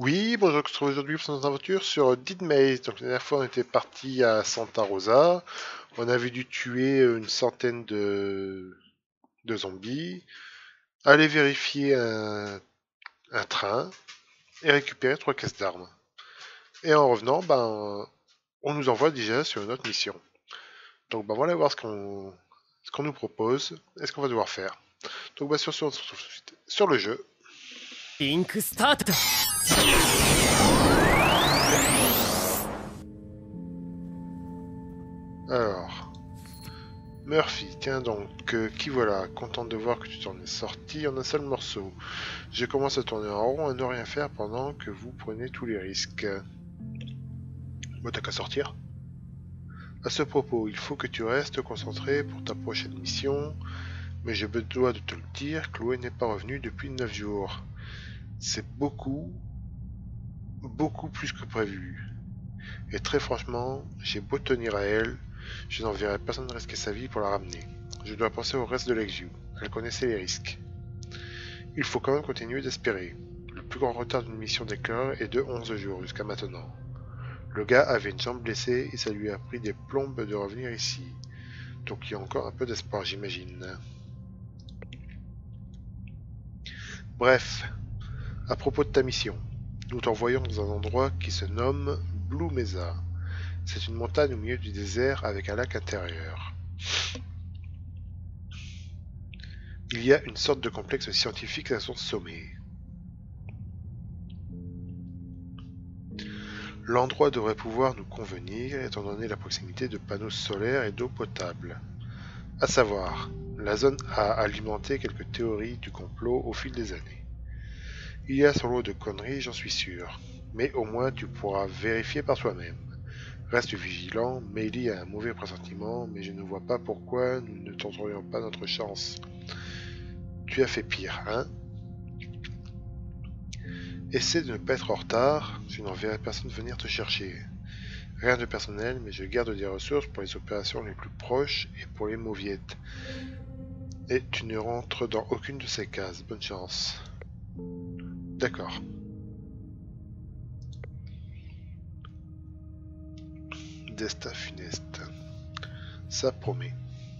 Oui, bonjour, on se retrouve aujourd'hui pour notre aventure sur Dead Maze. Donc la dernière fois on était parti à Santa Rosa, on avait dû tuer une centaine de zombies, aller vérifier un train et récupérer 3 caisses d'armes. Et en revenant, on nous envoie déjà sur une autre mission. Donc voilà voir ce qu'on nous propose et ce qu'on va devoir faire. Donc on se retrouve tout de suite sur le jeu. リンクスタートだ。 Alors, Murphy, tiens donc, qui voilà, contente de voir que tu t'en es sorti en un seul morceau. Je commence à tourner en rond à ne rien faire pendant que vous prenez tous les risques. Bon, t'as qu'à sortir. À ce propos, il faut que tu restes concentré pour ta prochaine mission, mais je me dois de te le dire, Chloé n'est pas revenue depuis 9 jours. C'est beaucoup, beaucoup plus que prévu. Et très franchement, j'ai beau tenir à elle, je n'enverrai personne risquer sa vie pour la ramener. Je dois penser au reste de l'Exu. Elle connaissait les risques. Il faut quand même continuer d'espérer. Le plus grand retard d'une mission d'éclair est de 11 jours jusqu'à maintenant. Le gars avait une jambe blessée et ça lui a pris des plombes de revenir ici. Donc il y a encore un peu d'espoir, j'imagine. Bref, à propos de ta mission, nous t'envoyons dans un endroit qui se nomme Blue Mesa. C'est une montagne au milieu du désert avec un lac intérieur. Il y a une sorte de complexe scientifique à son sommet. L'endroit devrait pouvoir nous convenir étant donné la proximité de panneaux solaires et d'eau potable. À savoir, la zone a alimenté quelques théories du complot au fil des années. Il y a son lot de conneries, j'en suis sûr, mais au moins tu pourras vérifier par toi-même. Reste vigilant, Meili a un mauvais pressentiment, mais je ne vois pas pourquoi nous ne tenterions pas notre chance. Tu as fait pire, hein? Essaie de ne pas être en retard, je n'enverrai personne venir te chercher. Rien de personnel, mais je garde des ressources pour les opérations les plus proches et pour les mauviettes. Et tu ne rentres dans aucune de ces cases, bonne chance. D'accord. Destin funeste. Ça promet.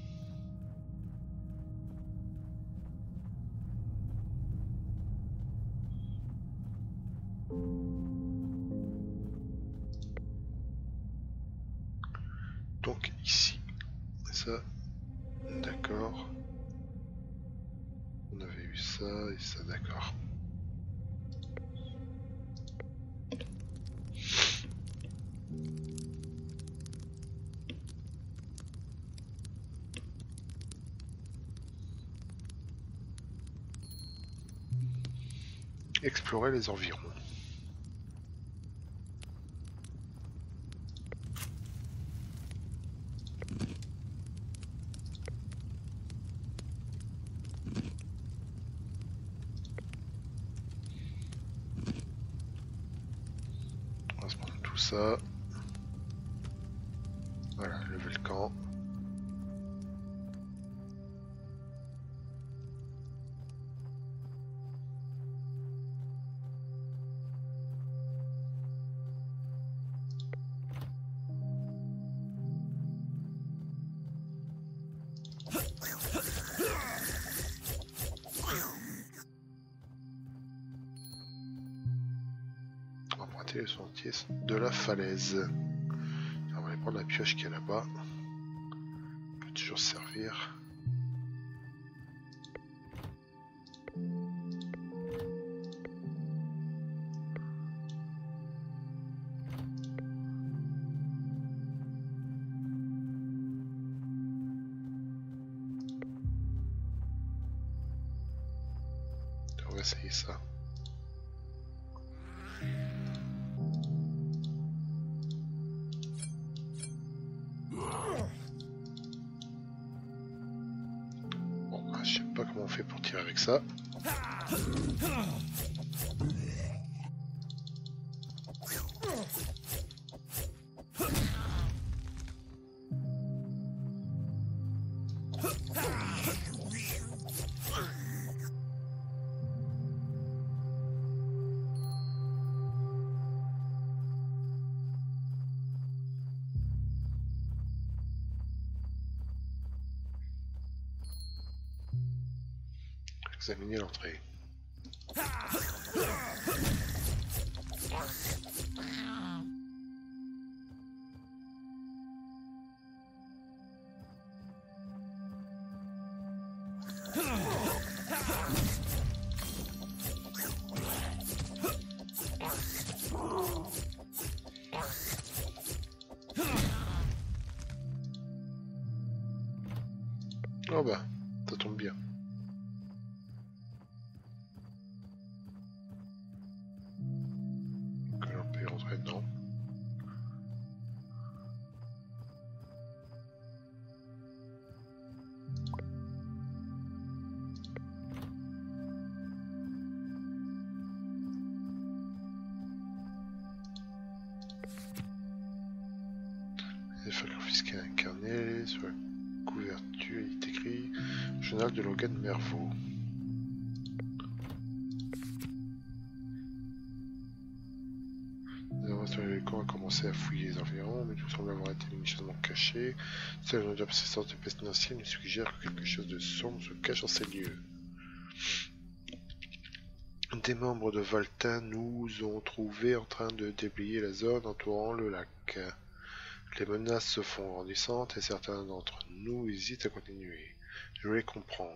Donc ici, ça, d'accord. On avait eu ça et ça, d'accord. Explorer les environs. On va se prendre tout ça. Voilà, lever le camp. On va emprunter le sentier de la falaise. On va aller prendre la pioche qui est là-bas. Peut toujours servir. On va essayer ça. Bon, bah, je sais pas comment on fait pour tirer avec ça. Examiner l'entrée. Oh bah, ça tombe bien. Que l'on peut y rentrer, non. Il faut confisquer un carnet sur la couverture, il est écrit Journal de Logan Mervaux. Le camp a commencé à fouiller les environs, mais tout semble avoir été minutieusement caché. Seule une persistance de pestilentielle nous suggère que quelque chose de sombre se cache en ces lieux. Des membres de Valtin nous ont trouvés en train de déblayer la zone entourant le lac. Les menaces se font grandissantes et certains d'entre nous hésitent à continuer. Je les comprends.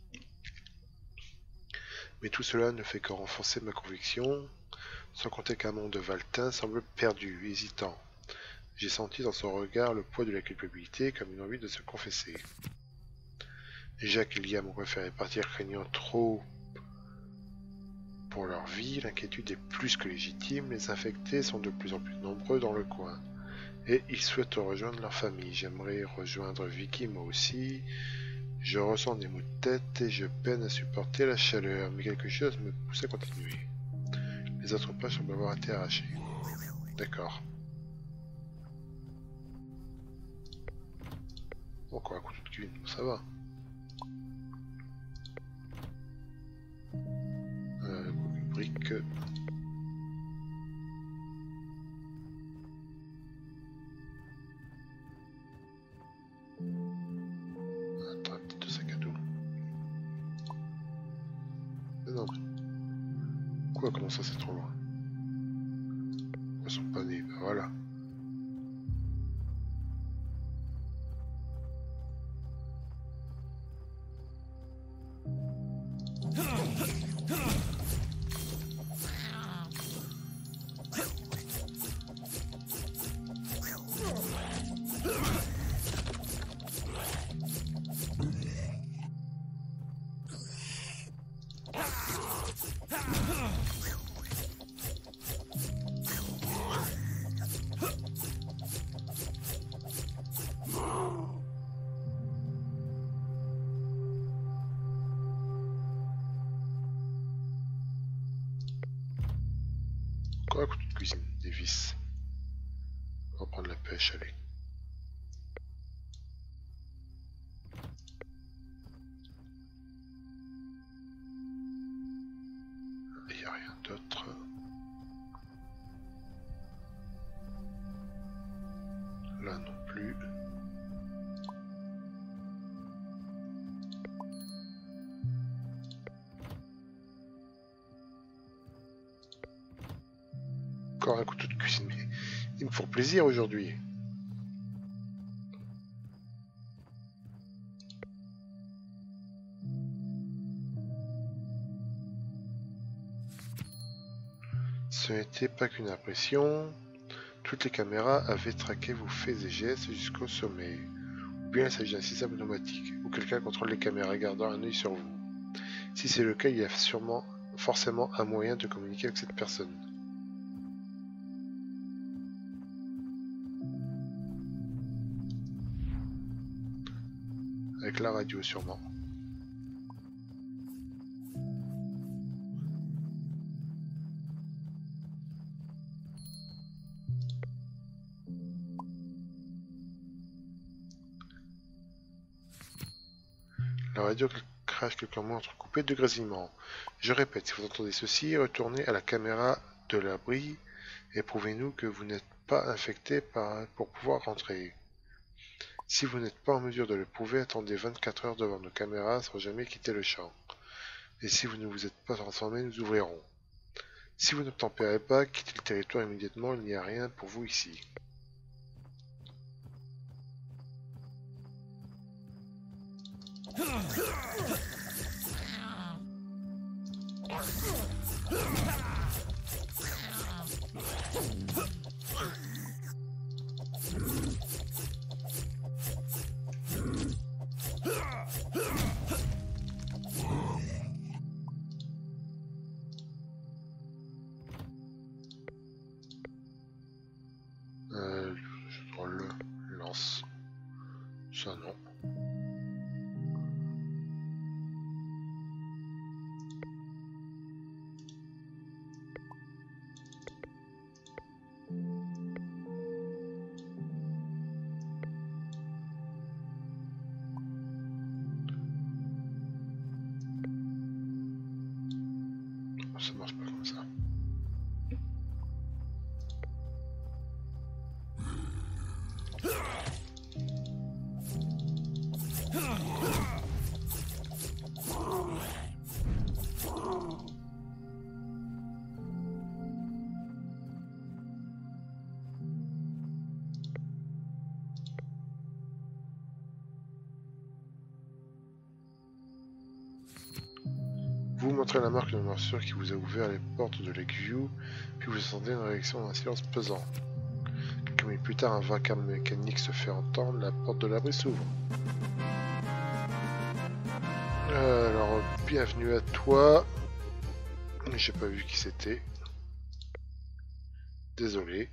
Mais tout cela ne fait que renforcer ma conviction, sans compter qu'un membre de Valtin semble perdu, hésitant. J'ai senti dans son regard le poids de la culpabilité comme une envie de se confesser. Jacques et Liam ont préféré partir craignant trop pour leur vie, l'inquiétude est plus que légitime, les infectés sont de plus en plus nombreux dans le coin. Et ils souhaitent rejoindre leur famille. J'aimerais rejoindre Vicky moi aussi. Je ressens des maux de tête et je peine à supporter la chaleur, mais quelque chose me pousse à continuer. Les autres pages semblent avoir été arrachées. D'accord. Encore un couteau de cuisine, ça va. Une brique. Attends, un petit sac à dos. Mais non. Quoi, comment ça c'est trop loin? Ils sont pas nés, ben voilà. Encore un couteau de cuisine, des vis. On va prendre la pêche, allez. Il n'y a rien d'autre. Là non plus. Encore un couteau de cuisine, mais ils me font plaisir aujourd'hui. Ce n'était pas qu'une impression. Toutes les caméras avaient traqué vos faits et gestes jusqu'au sommet. Ou bien il s'agit d'un système automatique, où quelqu'un contrôle les caméras gardant un œil sur vous. Si c'est le cas, il y a forcément un moyen de communiquer avec cette personne. Avec la radio sûrement. La radio crache quelques mots entrecoupés de grésillements. Je répète, si vous entendez ceci, retournez à la caméra de l'abri et prouvez-nous que vous n'êtes pas infecté pour pouvoir rentrer. Si vous n'êtes pas en mesure de le prouver, attendez 24 heures devant nos caméras sans jamais quitter le champ. Et si vous ne vous êtes pas transformé, nous ouvrirons. Si vous n'obtempérez pas, quittez le territoire immédiatement, il n'y a rien pour vous ici. Je dois le lance. Ça non. Ça marche pas comme ça. Vous montrez la marque de morsure qui vous a ouvert les portes de Lakeview, puis vous sentez une réaction d'un silence pesant. Quelques minutes plus tard, un vacarme mécanique se fait entendre, la porte de l'abri s'ouvre. Alors, bienvenue à toi. J'ai pas vu qui c'était. Désolé.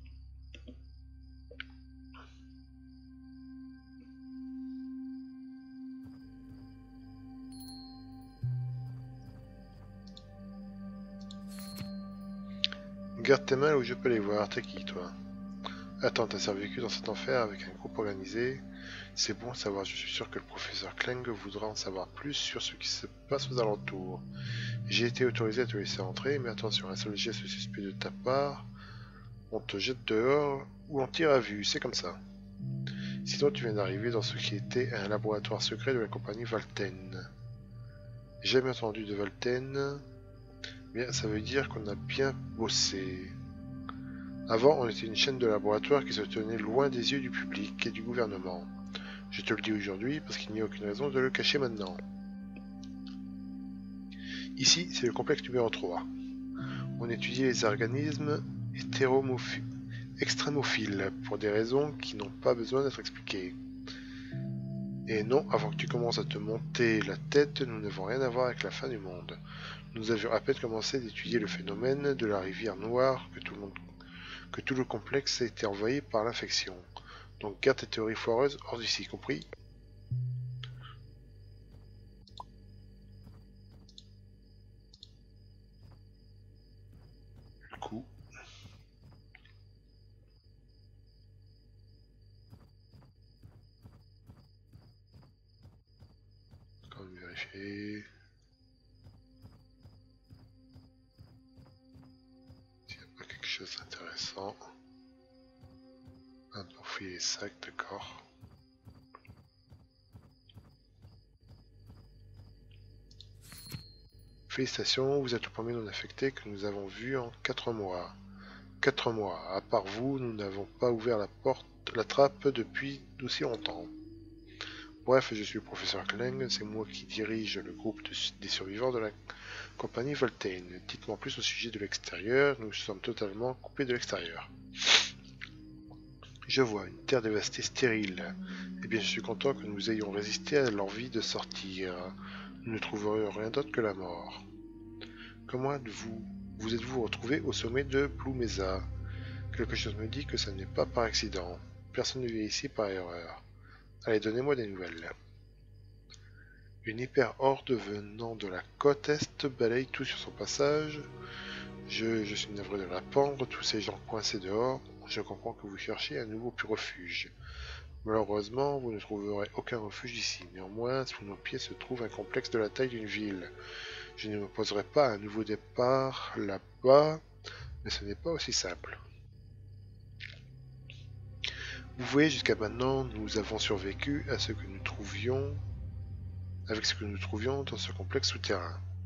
Garde tes mains où je peux les voir. T'es qui, toi? Attends, t'as survécu dans cet enfer avec un groupe organisé. C'est bon à savoir, je suis sûr que le professeur Kleng voudra en savoir plus sur ce qui se passe aux alentours. J'ai été autorisé à te laisser entrer, mais attention, un seul geste suspect de ta part, on te jette dehors ou on tire à vue, c'est comme ça. Sinon, tu viens d'arriver dans ce qui était un laboratoire secret de la compagnie Valten. Jamais entendu de Valten. Bien, ça veut dire qu'on a bien bossé. Avant, on était une chaîne de laboratoires qui se tenait loin des yeux du public et du gouvernement. Je te le dis aujourd'hui parce qu'il n'y a aucune raison de le cacher maintenant. Ici, c'est le complexe numéro 3. On étudie les organismes extrémophiles pour des raisons qui n'ont pas besoin d'être expliquées. Et non, avant que tu commences à te monter la tête, nous n'avons rien à voir avec la fin du monde. Nous avions à peine commencé d'étudier le phénomène de la rivière noire que tout le complexe a été envahi par l'infection. Donc garde tes théories foireuses hors d'ici, compris? Du coup... Quand même vérifier... S'il n'y a pas quelque chose d'intéressant... Ah, pour fouiller les sacs, d'accord. Félicitations, vous êtes le premier non affecté que nous avons vu en 4 mois. 4 mois. À part vous, nous n'avons pas ouvert la trappe depuis aussi longtemps. Bref, je suis le professeur Kleng, c'est moi qui dirige le groupe des survivants de la compagnie Valten. Dites-moi plus au sujet de l'extérieur, nous sommes totalement coupés de l'extérieur. Je vois une terre dévastée, stérile. Eh bien, je suis content que nous ayons résisté à l'envie de sortir. Nous ne trouverions rien d'autre que la mort. Comment vous êtes-vous retrouvé au sommet de Blue Mesa? Quelque chose me dit que ça n'est pas par accident. Personne ne vit ici par erreur. Allez, donnez-moi des nouvelles. Une hyper-horde venant de la côte est balaye tout sur son passage. Je suis navré de l'apprendre, tous ces gens coincés dehors. Je comprends que vous cherchez un nouveau refuge. Malheureusement, vous ne trouverez aucun refuge ici. Néanmoins, sous nos pieds se trouve un complexe de la taille d'une ville. Je ne m'opposerai pas à un nouveau départ là-bas, mais ce n'est pas aussi simple. Vous voyez, jusqu'à maintenant, nous avons survécu à ce que nous trouvions, avec ce que nous trouvions dans ce complexe souterrain.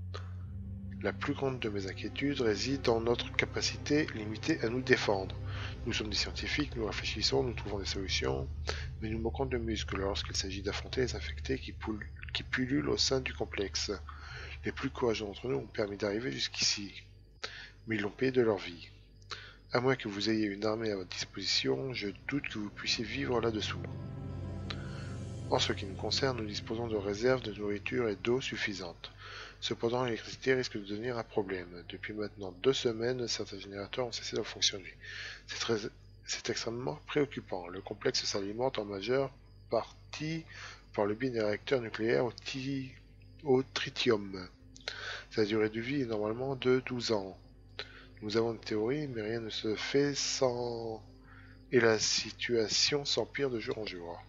La plus grande de mes inquiétudes réside dans notre capacité limitée à nous défendre. Nous sommes des scientifiques, nous réfléchissons, nous trouvons des solutions, mais nous manquons de muscles lorsqu'il s'agit d'affronter les infectés qui pullulent au sein du complexe. Les plus courageux d'entre nous ont permis d'arriver jusqu'ici, mais ils l'ont payé de leur vie. À moins que vous ayez une armée à votre disposition, je doute que vous puissiez vivre là-dessous. En ce qui nous concerne, nous disposons de réserves de nourriture et d'eau suffisantes. Cependant, l'électricité risque de devenir un problème. Depuis maintenant 2 semaines, certains générateurs ont cessé de fonctionner. C'est extrêmement préoccupant. Le complexe s'alimente en majeure partie par le biais des réacteurs nucléaires au tritium. Sa durée de vie est normalement de 12 ans. Nous avons une théorie, mais rien ne se fait sans... Et la situation s'empire de jour en jour.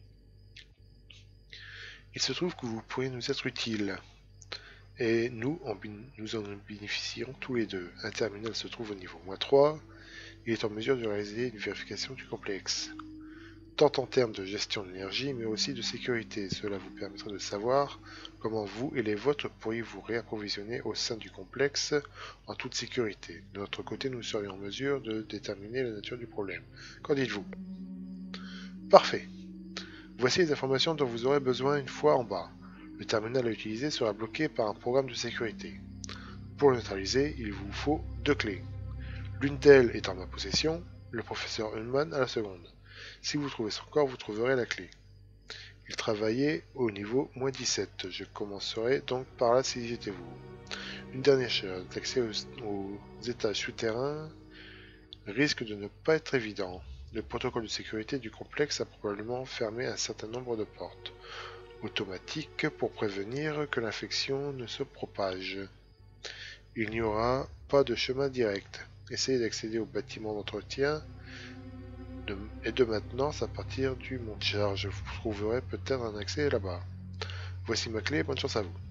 Il se trouve que vous pourriez nous être utile. Et nous en bénéficierons tous les deux. Un terminal se trouve au niveau -3. Il est en mesure de réaliser une vérification du complexe. Tant en termes de gestion de l'énergie, mais aussi de sécurité. Cela vous permettra de savoir comment vous et les vôtres pourriez vous réapprovisionner au sein du complexe en toute sécurité. De notre côté, nous serions en mesure de déterminer la nature du problème. Qu'en dites-vous? Parfait. Voici les informations dont vous aurez besoin une fois en bas. Le terminal à utiliser sera bloqué par un programme de sécurité. Pour le neutraliser, il vous faut 2 clés. L'une d'elles est en ma possession, le professeur Ullman à la seconde. Si vous trouvez son corps, vous trouverez la clé. Il travaillait au niveau -17. Je commencerai donc par là si j'étais vous. Une dernière chose, l'accès aux étages souterrains risque de ne pas être évident. Le protocole de sécurité du complexe a probablement fermé un certain nombre de portes automatiques pour prévenir que l'infection ne se propage. Il n'y aura pas de chemin direct. Essayez d'accéder au bâtiment d'entretien et de maintenance à partir du mont de charge. Vous trouverez peut-être un accès là-bas. Voici ma clé, bonne chance à vous.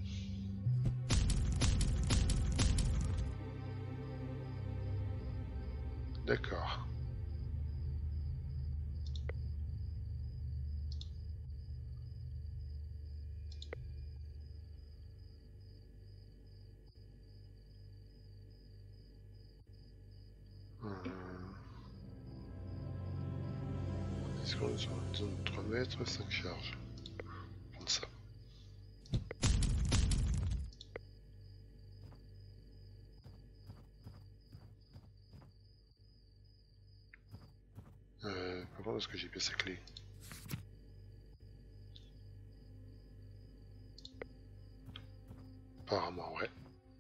D'accord. Est-ce qu'on est sur une zone de 3 mètres, 5 charges? On va prendre ça. Par contre, est-ce que j'ai bien sa clé? Apparemment, ouais.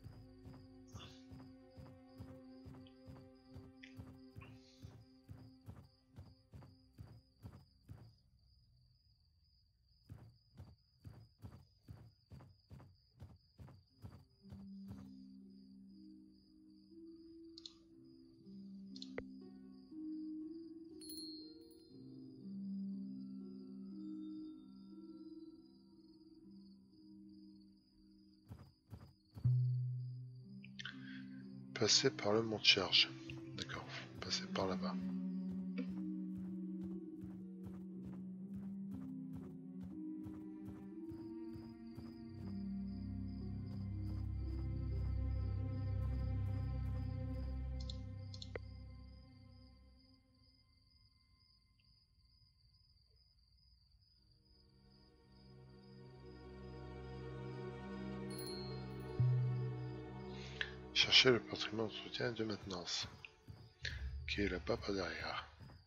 Passer par le mont de charge. D'accord, passer par là-bas. Cherchez le bâtiment d'entretien et de maintenance, qui est là-bas par derrière.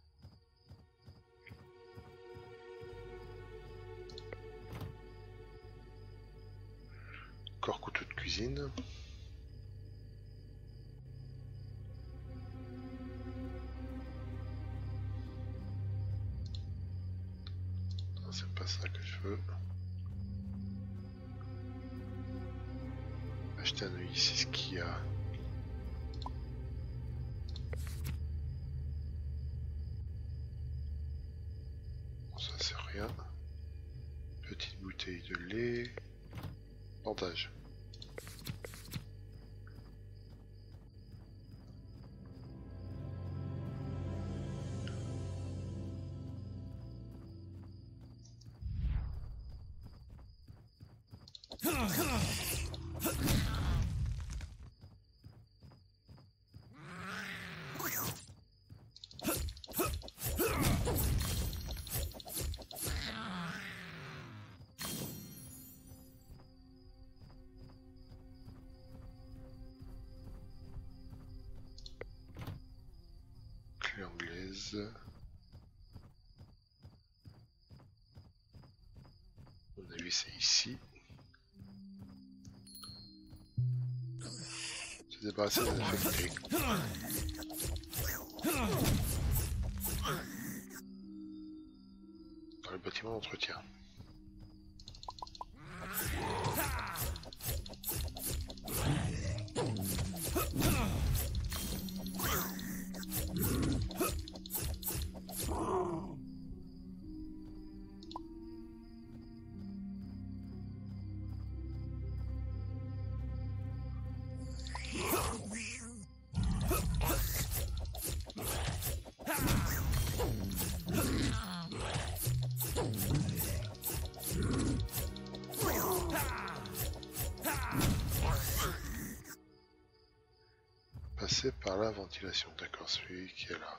Encore couteau de cuisine. Non, c'est pas ça que je veux. Acheter un œil ici, ce qu'il y a. Bon, ça c'est rien. Petite bouteille de lait. Bandage. 16. À mon avis, c'est ici. Se débarrasser des infectés. Dans le bâtiment d'entretien. Passer par la ventilation, d'accord, celui qui est là.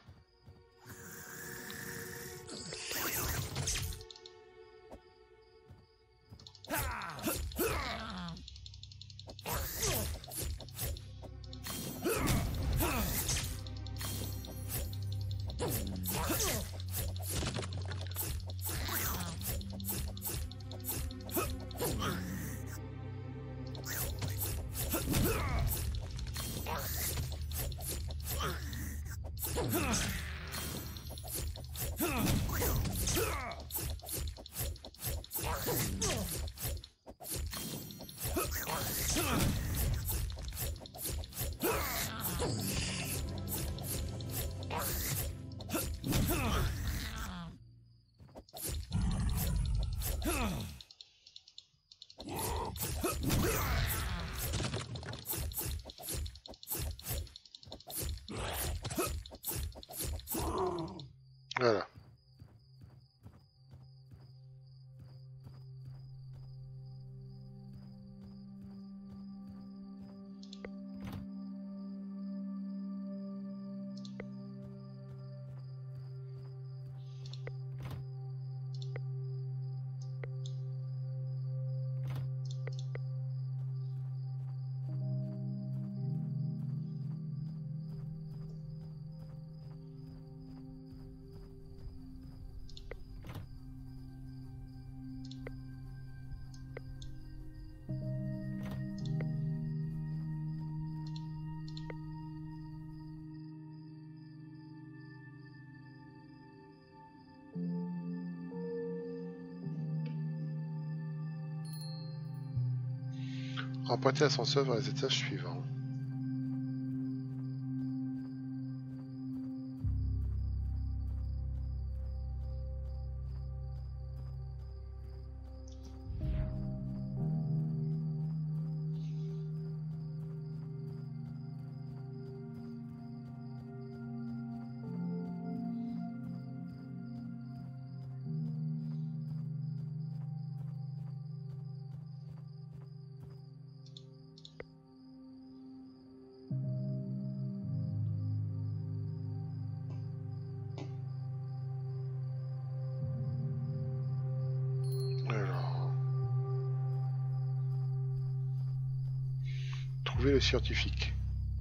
Voilà. Emprunter l'ascenseur vers les étages suivants. Trouver le scientifique.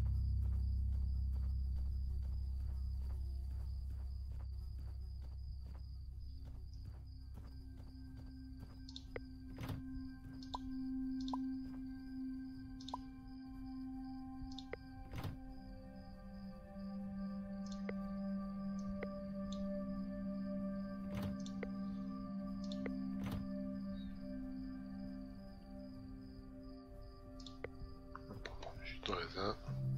De raisin.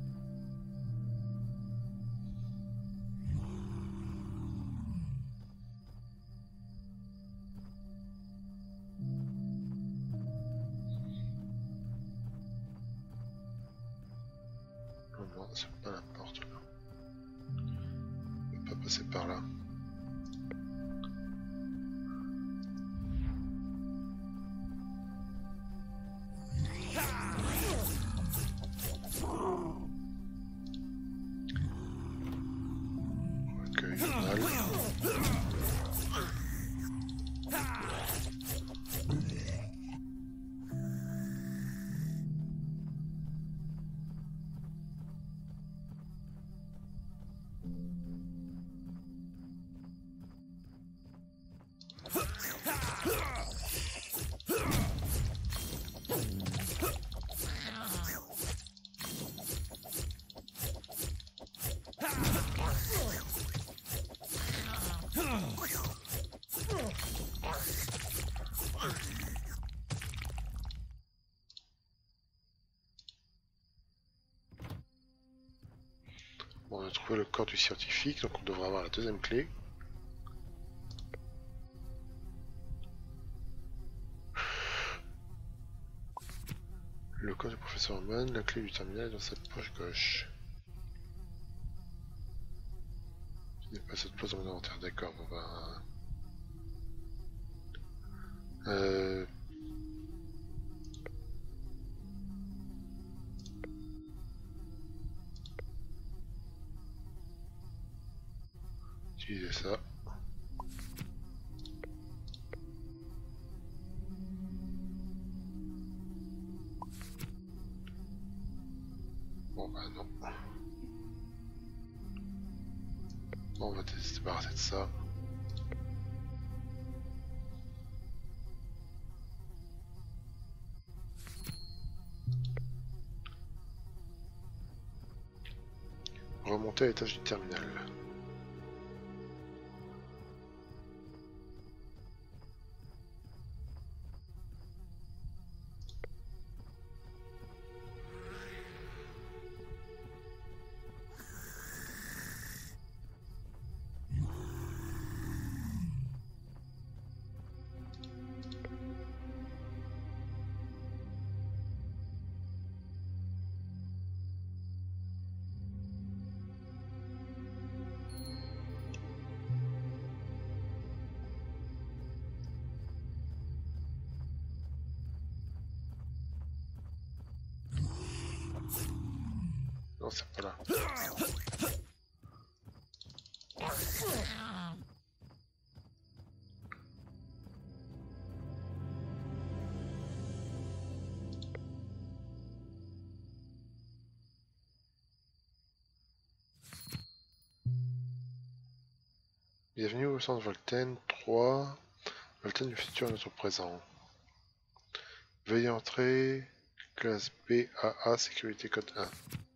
Non, c'est pas la porte là. On peut pas passer par là. Bon, on a trouvé le corps du scientifique, donc on devrait avoir la deuxième clé. Le corps du professeur Oman, la clé du terminal est dans sa poche gauche. Je n'ai pas cette place dans mon inventaire, d'accord, bon ben... Utiliser ça. Bon bah non. Bon, on va se débarrasser de ça. Remonter à l'étage du terminal. Non, c'est pas là. Bienvenue au centre Volten 3. Volten du futur à notre présent. Veuillez entrer. Classe BAA, sécurité code 1.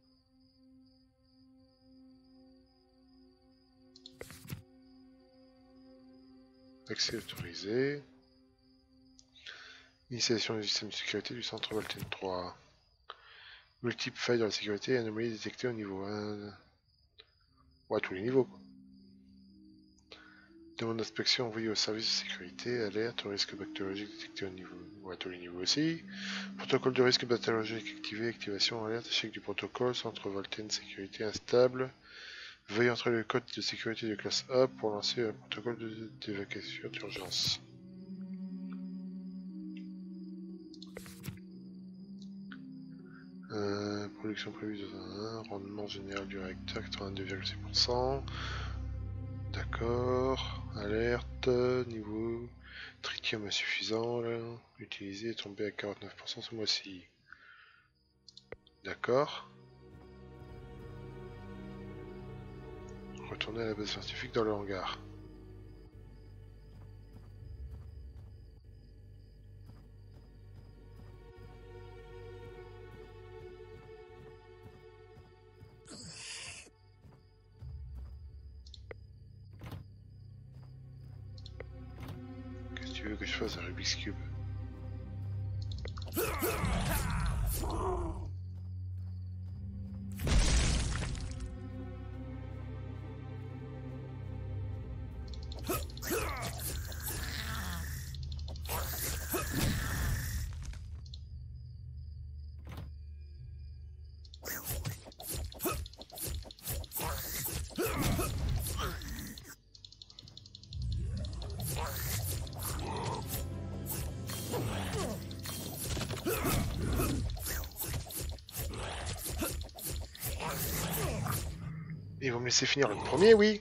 Accès autorisé. Initialisation du système de sécurité du centre Volten 3. Multiples failles dans la sécurité et anomalies détectées au niveau 1. Ouais, tous les niveaux. Quoi. Demande d'inspection envoyée au service de sécurité. Alerte au risque bactériologique détecté au niveau. Ouais, tous les niveaux aussi. Protocole de risque bactériologique activé. Activation, alerte, échec du protocole. Centre Volten sécurité instable. Veuillez entrer le code de sécurité de classe A pour lancer un protocole d'évacuation d'urgence. Production prévue dans un rendement général du réacteur 82,6%. D'accord. Alerte. Niveau tritium insuffisant. Là. Utilisé est tombé à 49% ce mois-ci. D'accord. Retourner à la base scientifique dans le hangar. Qu'est-ce que tu veux que je fasse un Rubik's Cube? Ils vont me laisser finir le premier, oui.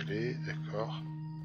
aller, d'accord.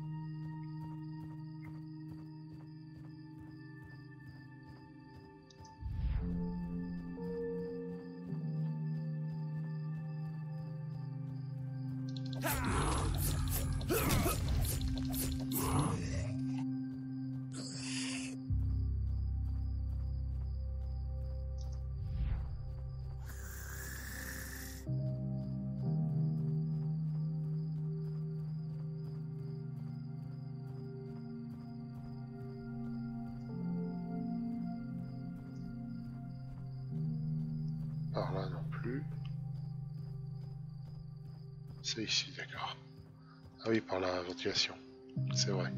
Par là non plus. C'est ici, d'accord. Ah oui, par la ventilation. C'est vrai.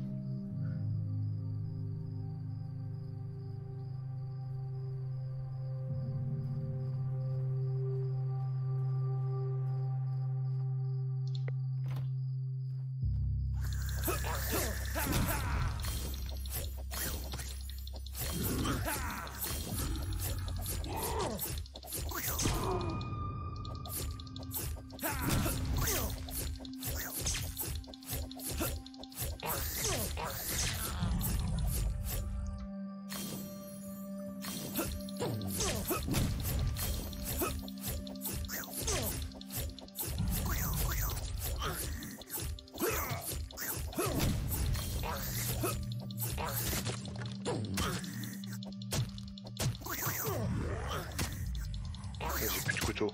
J'ai plus de couteau.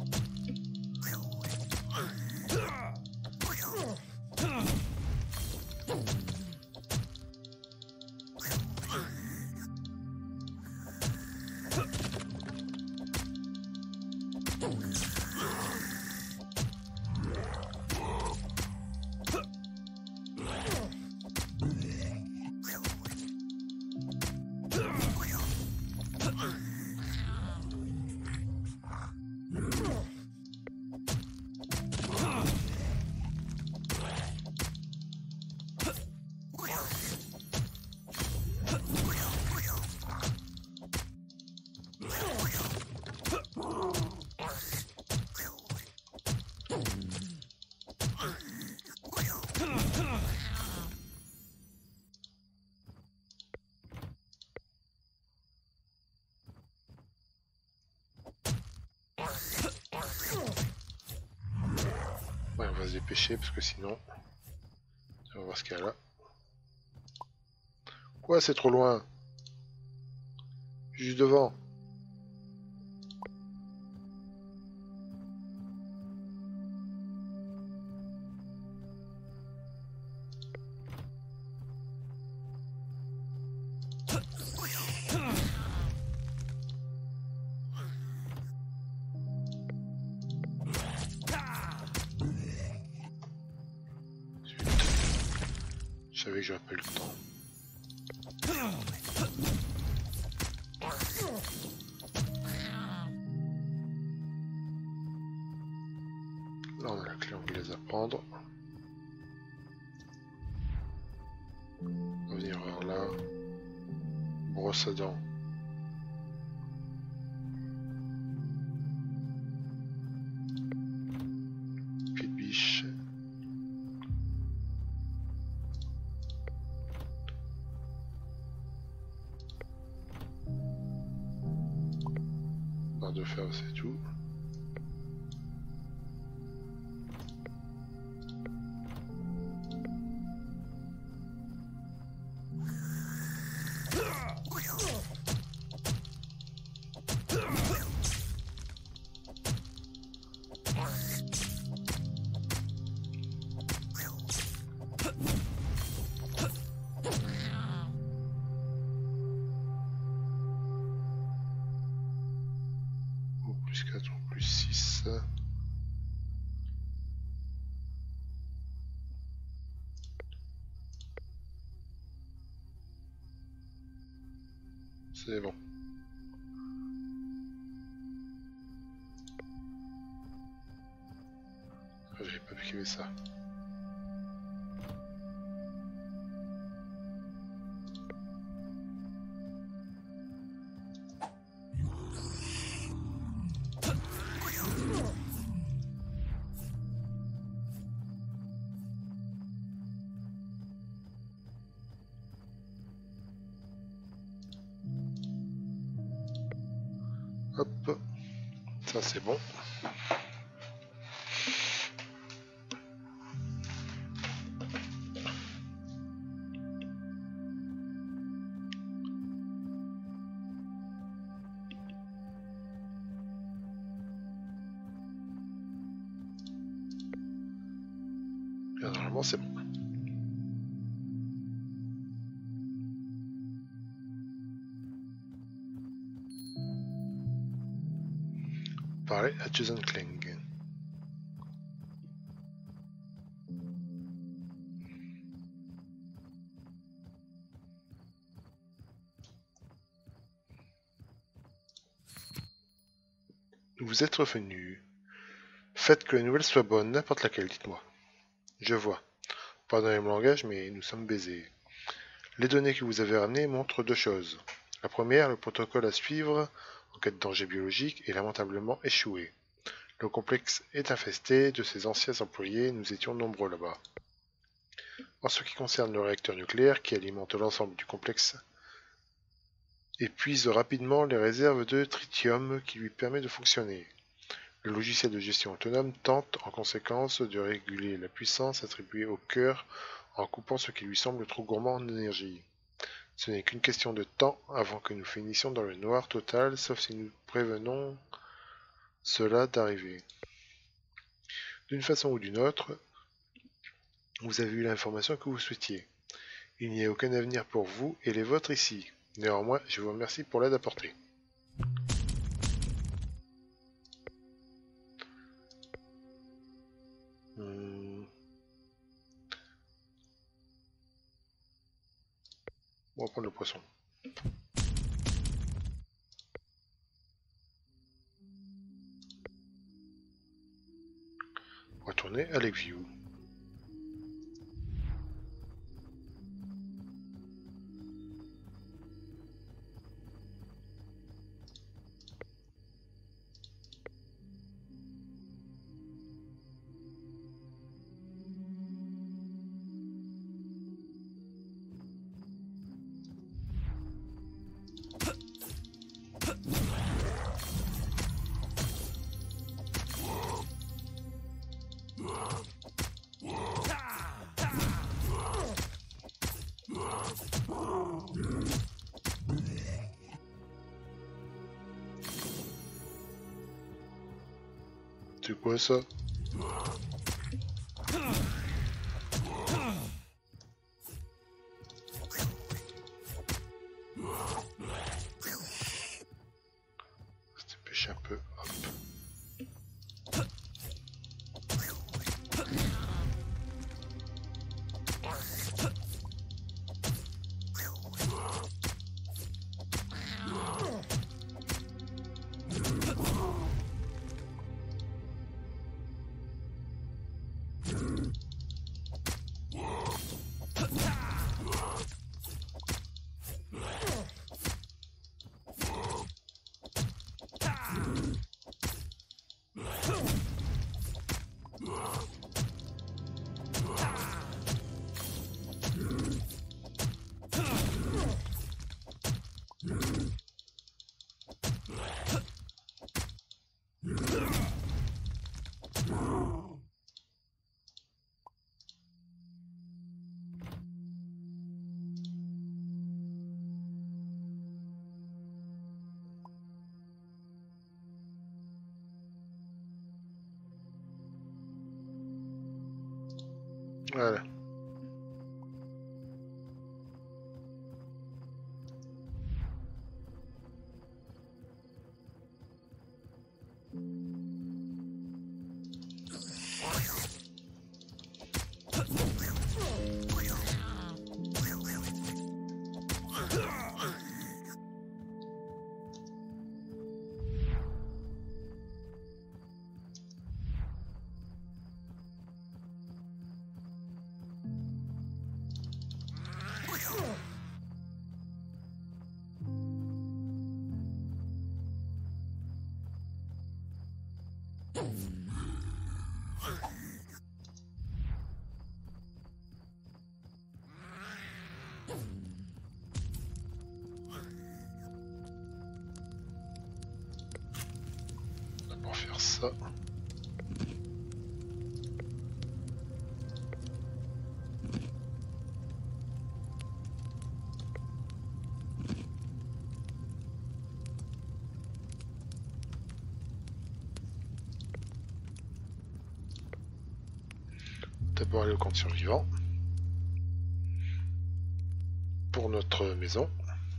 Ouais, on va se dépêcher parce que sinon... On va voir ce qu'il y a là. Quoi, c'est trop loin? Juste devant. Je savais que j'aurais pas eu le temps. Là on a la clé anglaise à prendre. On va venir vers là. Brosse à dents. Pied de biche. Barre de fer, c'est tout. Plus 4 ou plus 6. C'est bon. Ah, j'avais pas vu qu'il y avait ça. Hop, ça c'est bon. Là, normalement c'est bon. Parler à Jason Kling. Vous êtes revenu. Faites que les nouvelles soient bonnes, n'importe laquelle, dites-moi. Je vois. Pardonnez mon langage, mais nous sommes baisés. Les données que vous avez ramenées montrent deux choses. La première, le protocole à suivre en cas de danger biologique est lamentablement échoué. Le complexe est infesté de ses anciens employés, nous étions nombreux là-bas. En ce qui concerne le réacteur nucléaire qui alimente l'ensemble du complexe, épuise rapidement les réserves de tritium qui lui permet de fonctionner. Le logiciel de gestion autonome tente en conséquence de réguler la puissance attribuée au cœur en coupant ce qui lui semble trop gourmand en énergie. Ce n'est qu'une question de temps avant que nous finissions dans le noir total, sauf si nous prévenons cela d'arriver. D'une façon ou d'une autre, vous avez eu l'information que vous souhaitiez. Il n'y a aucun avenir pour vous et les vôtres ici. Néanmoins, je vous remercie pour l'aide apportée. On va prendre le poisson. On va tourner à Lakeview. C'est quoi ça? Se dépêche un peu. Hop. Voilà. ça. D'abord aller au compte survivant. Pour notre maison.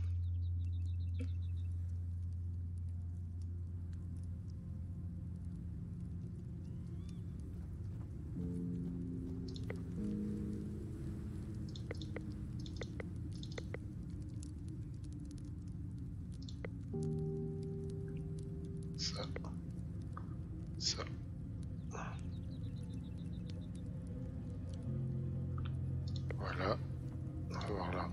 Ça. Ça. Voilà. On va voir là.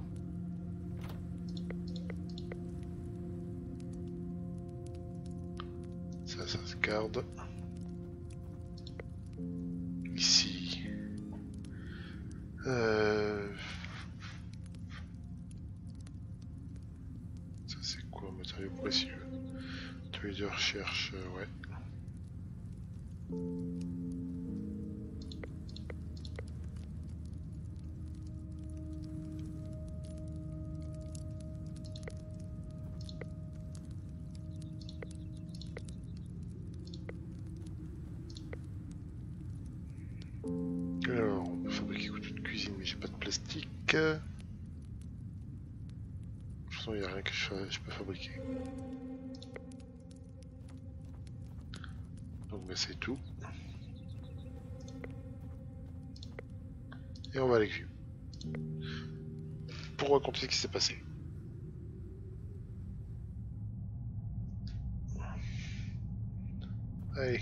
Ça se garde. Ici. Ça c'est quoi, matériau précieux? Atelier de recherche, ouais. Alors, on peut fabriquer couteau de cuisine, mais j'ai pas de plastique. De toute façon, il n'y a rien que je peux fabriquer. Donc, bah, c'est tout. Et on va à l'écume. Pour raconter ce qui s'est passé. Allez.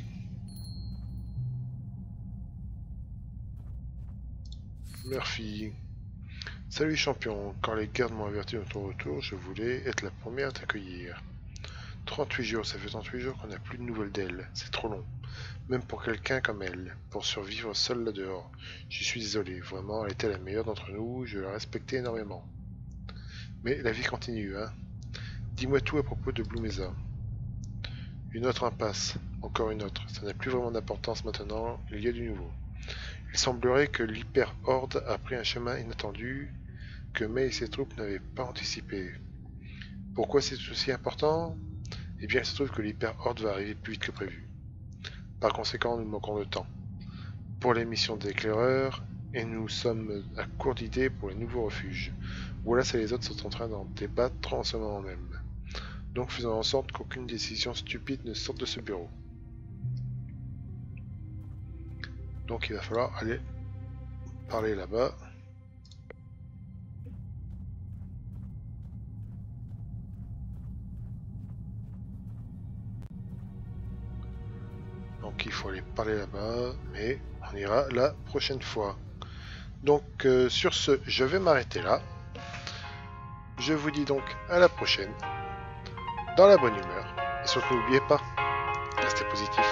Murphy. Salut champion, quand les gardes m'ont averti de ton retour, je voulais être la première à t'accueillir. 38 jours, ça fait 38 jours qu'on n'a plus de nouvelles d'elle, c'est trop long. Même pour quelqu'un comme elle, pour survivre seule là-dehors. Je suis désolé, vraiment, elle était la meilleure d'entre nous, je la respectais énormément. Mais la vie continue, hein. Dis-moi tout à propos de Blue Mesa. Une autre impasse, encore une autre, ça n'a plus vraiment d'importance maintenant, il y a du nouveau. Il semblerait que l'hyper-horde a pris un chemin inattendu que May et ses troupes n'avaient pas anticipé. Pourquoi c'est aussi important? Eh bien, il se trouve que l'hyper-horde va arriver plus vite que prévu. Par conséquent, nous manquons de temps pour les missions d'éclaireurs et nous sommes à court d'idées pour les nouveaux refuges. Voilà, c'est les autres sont en train d'en débattre en ce moment même. Donc faisons en sorte qu'aucune décision stupide ne sorte de ce bureau. Donc il va falloir aller parler là-bas. Donc il faut aller parler là-bas, mais on ira la prochaine fois. Donc sur ce, je vais m'arrêter là. Je vous dis donc à la prochaine, dans la bonne humeur. Et surtout n'oubliez pas, restez positif.